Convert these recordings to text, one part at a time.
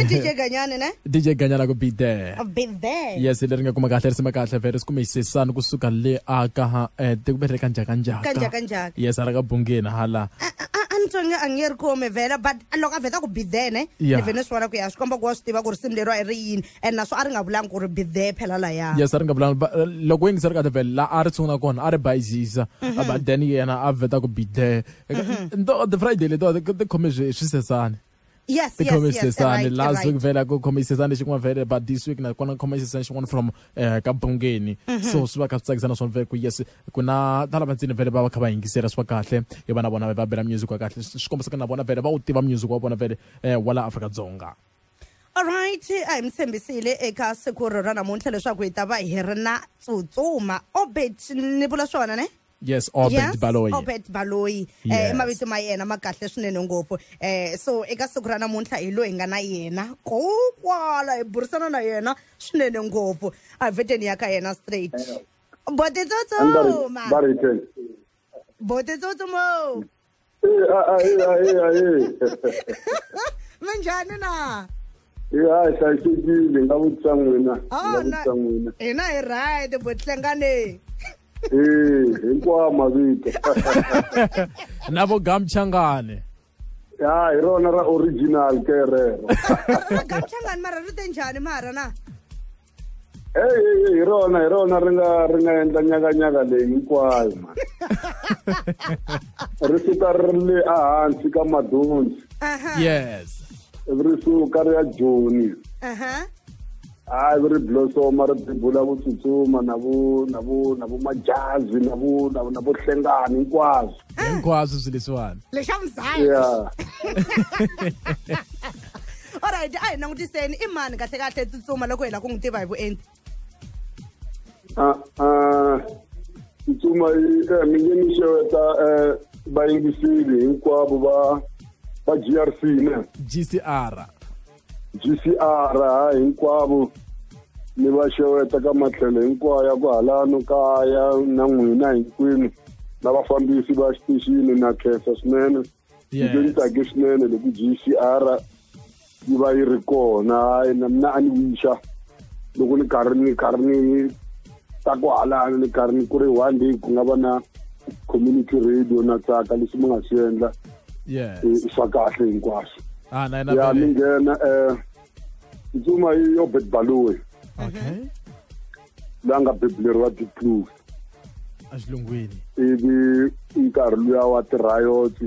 DJ Ganyane ne? DJ Ganyane go be there. Be there. Yes, le ringa kuma kahle sima kahle vele sikume isesana kusuka le aka ha tekubere kanja. Yes, ara ka bungeni hala. Antonga angeri kome vela but loko aveta ku be there ne? Nevene swara ku ya swikomba ku swi tiva ku ri sim lero ri yini and naso ari nga vulangi ku ri be there phela la ya. Yes, ari nga vulangi loko yingisera ka vele la ari tsuna kona ari bayizisa but then yena aveta ku be there. The Friday le the commission swisesana. Yes. Last week vela go commission xin'wana vele but this week na kona commission xin'wana from Kabungeni. So swi va ka tsakisana swona vele ku yes ku na tala vantsini vele va kha va yingisela swi va kahle hi vana bona va bela music wa kahle swi kombisa na bona vele va u tiva music wa bona vele wala Afrika-Dzonga. Alright, I'm Sembisile eka sekuru ra namuntlha leswaku hi ta va hi ri na tsutsuma Obed ni vula swona ne? Yes, Obed Baloyi. Obed Baloyi. Mavito ma yena ma kahle swinene ngopfu. So eka siku ra namuntlha hi lo hi nga na yena. Kokwala hi burisana na yena swinene ngopfu. A veteni ya ka yena straight. Bote tsotsoma. Bote tsotsoma. Manjani na? Ya, sayisikile ngabutsangwena. Ina hi right botlengane. Hinkwawo mavito navo Gamchangane ya hi rona ra original ke rero Gamchangane mara ri te njhani mara na hi rona ri nga endla nyakanyaka leyi hinkwayo man ri suka ri le ehansi ka madonsi yes ri suka ri ya Joni ri blossom ri bibula vutsutsuma na vu majazi na vu hlengani hinkwaswo swi leswiwani lexa mzaya alright a hi langutiseni i mani kahle tsutsuma loko hi la ku n'wi tiva hi vuenti tsutsuma mi nge ni xeweta vayingiseli hinkwavo va GRC ne GCR hinkwavo ni va xeweta ka matlhelo hinkwayo ku halano kaya na n'wina hinkwenu na vafambisi va xitixini na khensa swinene ni tsake swinene loko GCR yi va yi ri kona na mina a ni wixa loko ni karhi ni ta ku halano ni karhi ni ku ri one day ku nga va na community radio na tsaka leswi mi nga swi endla swa kahle hinkwaswo ya mi nghena tsutsuma hi Obed Baloyi la nga bebuleriwa Diepkloof exilungwini ivi nkarhi luya wa ti-riot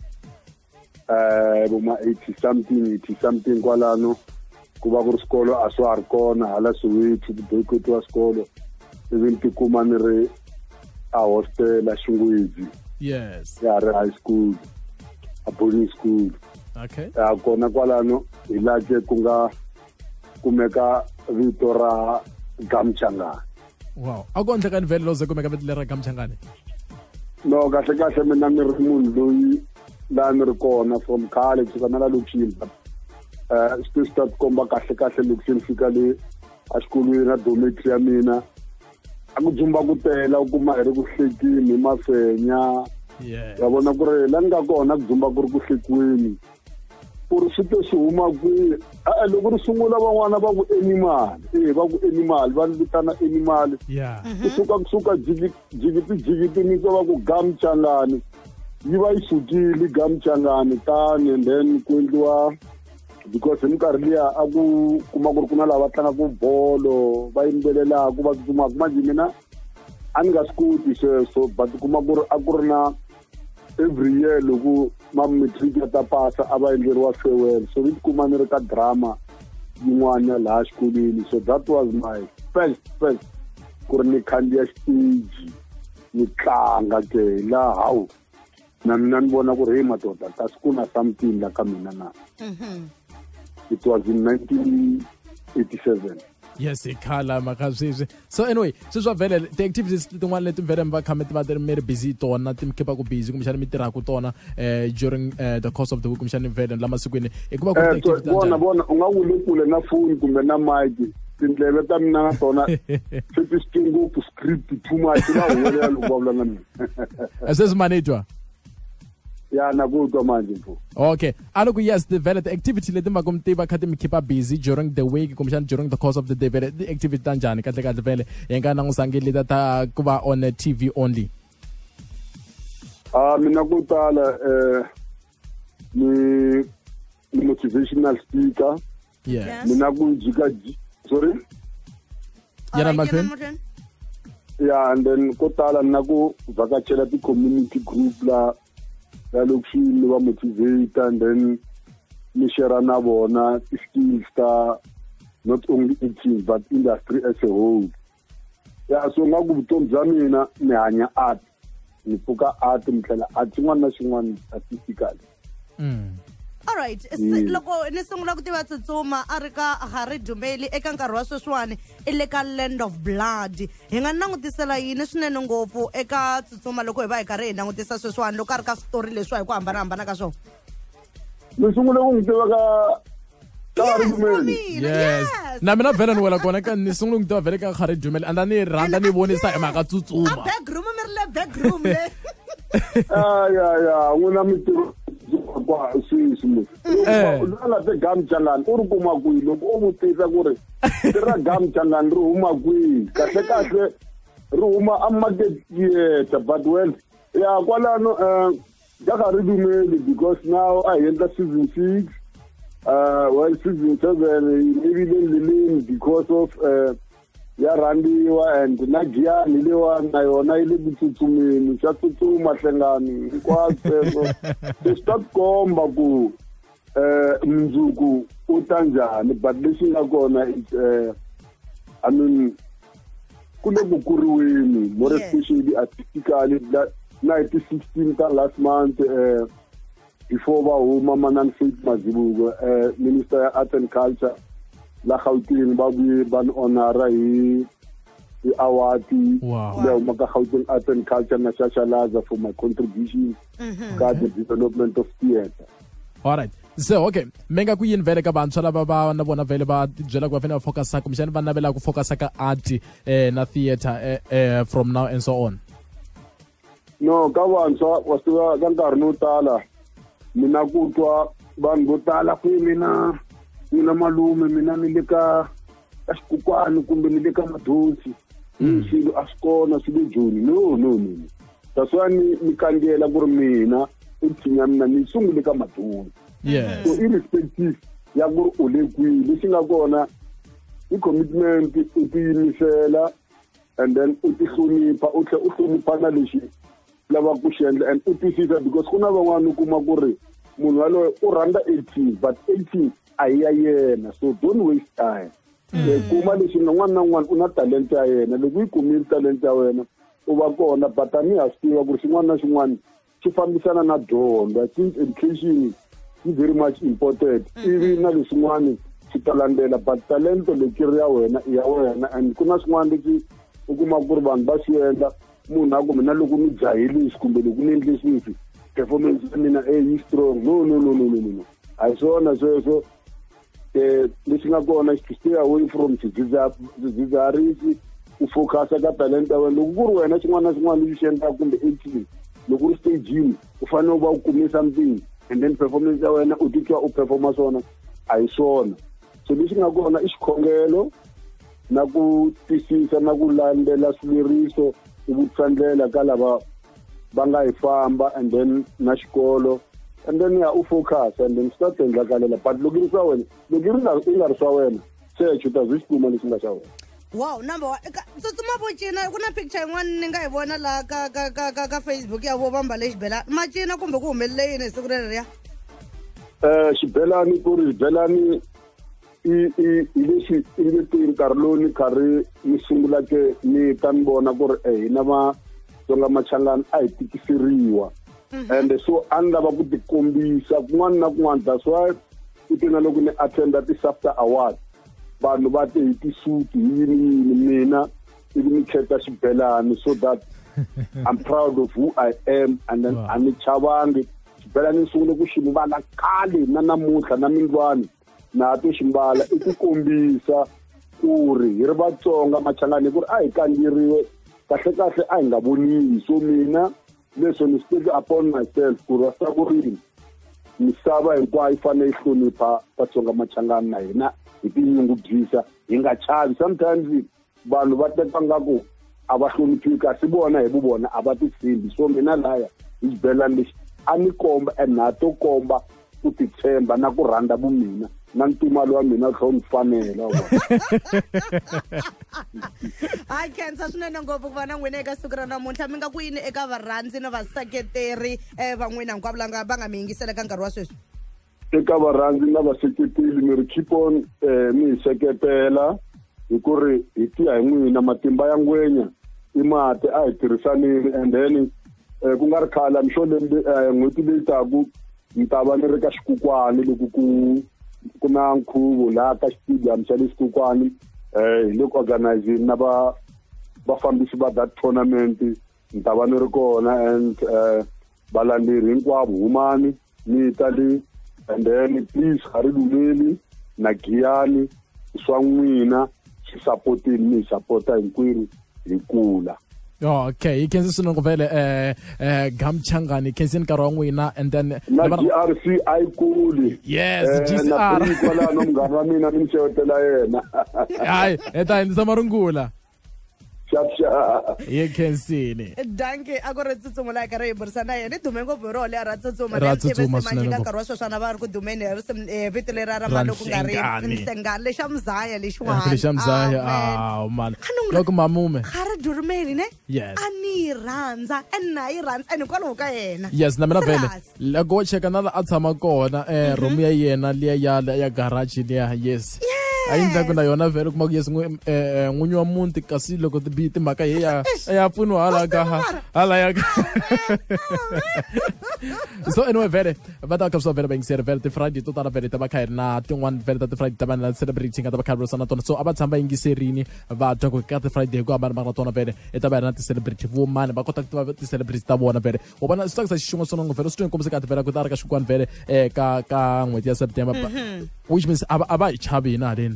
voma 80 something kwalano ku va ku ri swikolo a swa ha ri kona hala Soweto ku boycottiwa swikolo ivi ni tikuma ni ri a hostela Xingwedzi ya ri high school a boarding school ya kona kwalano hi lake ku nga kumeka vito ra Gamchangane. Wow, a ku endlekani vele lo ze kumeka vito lera Gamchangane? No, kahle mina ni ri munhu loyi la ni ri kona from khale kusuka na la lokixini swi start komba kahle loko se ni fika le a xikolweni na dormitory ya mina a ku dzumba ku tela u kuma hi ri ku hlekini mafenya ya vona ku ri la ni nga kona ku dzumba ku ri ku hlekiweni ku ri swi te swi huma kwihi loko ri sungula van'wana va ku animal va vitana animal kusuka jigiti ni va ku Gamchangane yi va yi sukile Gamchangane tani and then ku endliwa because hi minkarhi liya a ku kuma ku ri ku na lava tlangaka bolo va yimbelelaka va tsutsumaka manje mina a ni nga swi koti sweswo but kuma ku ri a ku ri na every year loko ma-matric ya ta pasa a va endleriwa farewell so ni tikuma ni ri ka drama yin'wana laha xikolweni so that was my first ku ri ni khandziya xiteji ni tlanga ke laha hawu na mina ni vona ku ri hi madoda kasi ku na something la ka mina na it was in 1987 yes ikhala makasweswi so anyway sweswa vele ti-activities tin'wana leti vele mi va kha mi ri busy tona ti mi keep ku busy kumbexani mi tirhaka tona during the course of the week kumbexani vele la masikwini hikuva ku ti-activity vona u nga wule kule na phone kumbe na mic tindleve ta mina na tona se ti swi ngopfu script too much la huwelela loko va vula na mina se swi manejwa ya nakutwa manje mfo. Okay, aloku yes, the activity leti va kumtiva kha ti mi keep busy during the week kumbexana during the course of the day, vele the activity ta njhani kahle vele hi nga langusangi leta ta ku va on TV only? Mina ku tala ni motivational speaker. Yeah. Mina ku jika sorry? Yana mahlweni? Yeah, and then ku tala na ku vakachela ti community group la lokishini va motivate, and then ni share na bona skills ta not only team but industry as a whole. Yeah, so nga ku vutomi bya mina ni hanya art, ni pfuka art, ni tlhela art xin'wana na xin'wana artistically. Alright, loko ni sungula ku tiva Tsutsuma a ri ka Harry Dumeli eka nkarhi wa sweswiwani i le ka Land of Blood, hi nga langutisela yini swinene ngopfu eka Tsutsuma loko hi va hi karhi hi langutisa sweswiwani loko a ri ka switori leswi hi ku hambanahambana ka swona? Ni sungule ku n'wi tiva ka Harry Dumeli. Yes. Na mina vele ni wela kona ka ni sungule ku tiva vele ka Harry Dumeli, anda ni rhandza ni vonisa hi mhaka Tsutsuma. A backroom mi ri le backroom le. Ya n'wina mintirho kwa swi la te gam changani u ri kuma kwihi loko u vutisa ku ri ra gam changani ri huma kwihi, kahle ri huma a market theatre, but well ya kwalano ka Harry Dumeli because now I enter season 6, well season 7 maybe then because of ya randiwa and na Giyani lewa na yona ile butsutsumeni xa tsutsuma hlengani hinkwaswo to stop komba ku mundzuku u ta njhani, but lexi nga kona I mean ku le ku kuriweni more especially artistically na hi ti 16 ta last month before va huma Manani Faith Mazibuko Minister ya Arts and Culture la Gauteng ba bue ban honora hi award ya uma ka Gauteng Arts and Culture na Shashalaza for my contribution ka the development of theatre. All right, so okay, menga ku yini vele ka vantshwa lava va na vona vele va byela ku va fanele va focusa kumbexani va navela ku focusa ka art na theatre from now and so on? No, ka vantshwa wa swi ka nkarhi no tala mina ku twa vanhu vo tala ku mina malume mina ni le ka xikokwani kumbe ni le ka madonsi swilo a swi kona swi le joni. No that's why ni kangela ku ri mina itshinya mina ni sungule ka madonsi. Yes. So irrespective ya ku ri u le kwihi lexi nga kona i commitment, u tiyimisela, and then u ti hlonipha, u tlhela u hlonipha na lexi lava ku xi endla, and u twisisa because ku na van'wana u kuma ku ri munhu yaloye u rhandza 18 but 18 a hi ya yena, so don't waste time. Kuma lexi n'wana na n'wana u na talenta ya yena, loko yi kumile talenta ya wena u va kona, but a ni ha swi tiva ku ri xin'wana na xin'wana xi fambisana na dyondzo. I think education is very much important, ivi na leswin'wana swi ta landzela, but talento leki ri ya wena i ya wena, and ku na swin'wana leswi u kuma ku ri vanhu va swi endla munhu a ku mina loko ni jahile kumbe loko ni endle sweswi performance ya mina yi strong. No a hi swona sweswo. Lexi nga kona to stay away from swidzidziharisi, u focusa ka talenta ya wena. Loko ku ri wena xin'wana na xin'wana lexi xi endlaka kumbe 18 loko u ri stagini u fanele u va u kume something, and then performance ya wena u titwa u performa swona a hi swona. So lexi nga kona i xikhongelo na ku twisisa na ku landzela swileriso, u vutisa ndlela ka lava va nga hi famba, and then na xikolo, and then ya u focus, and then swi ta endlakalela. But loko yi ri swa wena, loko yi nga ri swa wena search u ta zwi xi kuma lexi nga xa wena. Wow, number 1 Tsutsuma vo cina ku na picture yin'wana ni nga hi vona laha ka Facebook ya vo vamba le xibelani ma cina kumbe ku humelele yini hi siku releriya? Xibelani ku ri xibelani i lexi i nge ti nkarhi lowu ni karhi ni sungula ke ni ta ni vona ku ri hina Matsonga Machangani a hi tikiseriwa, and so a ni lava ku tikombisa kun'wana na kun'wana. That's why u tina loko ni attenda ti-SAFTA award vanhu va te hi tisuti yini mina ivi ni khetha xibelani, so that I'm proud of who I am, and then a ni chavangi xibelani ni sungule ku xi mbala khale na namuntlha na mindlwani na to xi mbala i ku kombisa ku ri hi ri Vatsonga Machangani ku ri a hi kandzeriwe kahle a hi nga voniwi. So mina leswo ni speak upon myself ku rasa ku ri misava hinkwayo fanele hlonipha Vatsonga Machangani na hina hi tinyungubyisa hi nga chavi. Sometimes vanhu va teka ngaku a va hloniphi kasi bona hi vona a va titshembi. So mina laya hi xibelani lexi a ni komba and na to komba ku titshemba na ku rhandza vumina na ntumalo wa mina tlho ni fanela. Hayi Khensa swinene ngopfu ku va na n'wina eka siku ra namuntlha. Mi nga ku yini eka varhandzi na vaseketeri van'wina hinkwavo lava va nga mi yingisela ka nkarhi wa sweswi? Eka varhandzi na vaseketeli mi ri keep on mi hi seketela hi ku ri hi tiya hi n'wina. Matimba ya ngwenya i mati a hi tirhisanini and then ku nga ri khale I'm sure n'hweti leyi taku ni ta va ni ri ka xikukwani loko ku na nkhuvo laha ka stadium xa le Xikukwani hi le ku organizing na vafambisi va that tournament ni ta va ni ri kona and valanderi hinkwavo humani mi ta le and then please ha ri lumeli na Giyani swa n'wina swi supportini mi support hinkwerhu hi kula. Okay, Khensa swinene ku vele Gamchangani khensini nkarhi wa n'wina and then na GRC ai kuli. Yes, GCR kwala no mngani wa mina ni mshewetela yena. Hayi eta ndisa marungula ye khensini. Danke a ku ri Tsutsuma la ka re burisana yena dume ngopfu ro le ra Tsutsuma Ra Tsutsuma swinene ka nkarhi wa sweswi va ri ku dumeni vito leri ra mali ku nga ri Mhlengani lexa Mzaya lexiwani. Lexa Mzaya man loko mamume khare durumeli ne yes ani rhandza and na yi rhandza and kwalo ka yena. Yes na mina vele loko cheka na la a tshama kona room ya yena liya ya garage liya yes ayindla kuna yona vele kuma ku yes n'winyi wa muti kasi loko timhaka hi ya pfuniwa hala ya so anyway vele va ta ka swa vele va yingiseri vele ti-Friday to tala vele ta va kha hi ri na tin'wana vele ta ti-Friday ta vanhu la celebrating nga ta va kha hi na tona so a va tshama va yingiserini va twa ku ka ti-Friday hi ku hambana va nga na tona vele i ta va hi ri na ti-celebrity vo mani va kota ku tiva ti-celebrity ta vona vele u vona swi tsakisa xixin'we swinongo vele swi twi nkombisa ka ti vele ku ta ri ka Xikukwani vele ka n'hweti ya September which means a va hi chavi hina haleni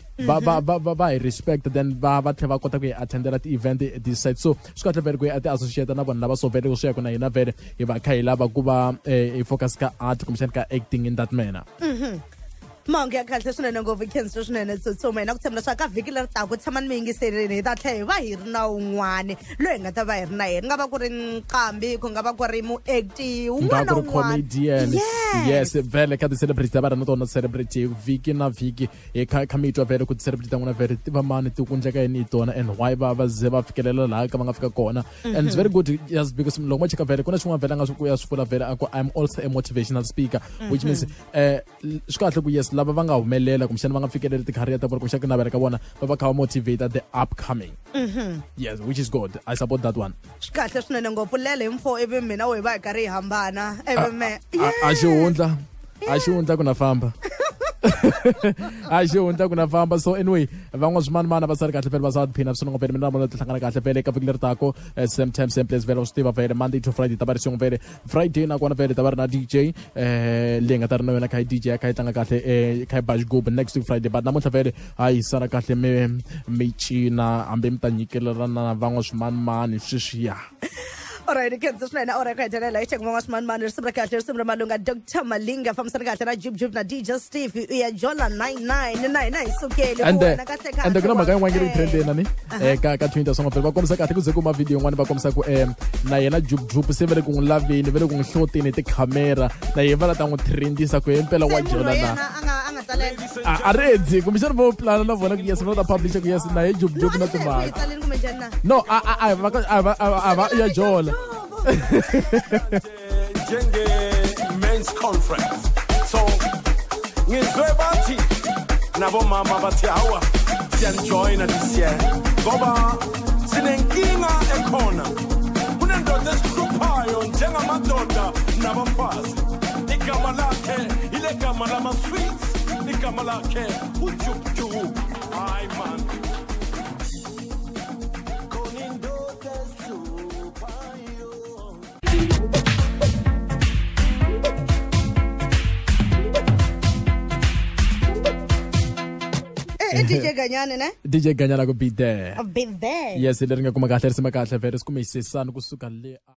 va hi respect then va tlhela va kota ku hi attendela ti-event this side so swi kahle vele ku hi ti-associate na vanhu lava so vele swi ya ku na hina vele hi va kha hi lava ku va hi focus ka art kumbexani ka acting in that manner. Mangi ya kahle swinene ngopfu Khensa swinene Tsutsuma hina ku tshembela swa ka vhiki leri taka tshama ni mi yingiserini hi ta tlhela hi va hi ri na un'wana loyi hi nga ta va hi ri na yena nga va ku ri Nqambi ku nga va ku ri muacti un'wana na comedian yes vele ka ti-celebrity ta va ri na tona celebrity vhiki na vhiki hi kha mi twa vele ku ti-celebrity ta n'wina vele ti va mani ti kunjeka yini hi tona and why va ze va fikelela laha ka va nga fika kona and it's very good yes because loko ma cheka vele ku na swin'wana vele a nga swi vula vele I'm also a motivational speaker which means swi kahle ku yes lava va nga humelela kumbexana va nga fikelela ti-career ta vona kumbexana ku navela ka vona va va kha va motivate the upcoming yes which is good I support that one. Swi kahle swinene ngopfu lele info ivi mina we va hi karhi hi hambana ivi me a xi hundla ku na famba a xi hundla ku na famba so anyway van'wana swimanimani va sari kahle vele va sa tiphina swinongo vele mina na vona ti hlangana kahle vele ka vhiki leri tako same time same place vele u swi tiva vele Monday to Friday ta va ri swin'we vele Friday nakona vele ta va ri na DJ leyi nga ta ri na yona kha hi DJ kha hi tlanga kahle kha hi ba xigubu next week Friday but namuntlha vele hayi sala kahle mi cina hambi mi ta nyikelerana na van'wana swimanimani sweswiya. Alright, Khensa swinene alright ku hetelela hi cheka van'wana swimanimani risimu ra kahle risimu ra malunga Dr Malinga fambisana kahle na Jub na DJ Steve u ya Jola 99 na hi sukeli and ku na mhaka yin'wana yi ri trendeni ni ka Twitter swin'wana vele va kombisa kahle ku ze ku ma video yin'wana va kombisa ku na yena Jub se vele ku n'wi laveni vele ku n'wi hlotini hi tikhamera na yena va la ta n'wi trendisa ku impela wa Jola na a redzi kumbexana vo plana na vona ku yes va ta publish ku yes na hi Jub na timhaka no a va ya Jola njenge men's conference so ngizwe bathi nabo mama bathi hawa siyanjoyina this year ngoba sinenkinga ekhona kunendoda esihluphayo njengamadoda nabafazi igama lakhe ile gama lama-sweets igama lakhe uJub hayi man DJ Ganyane ne DJ Ganyane ku be there yes leri nga kuma kahle risima kahle vele sikume hisesani kusuka le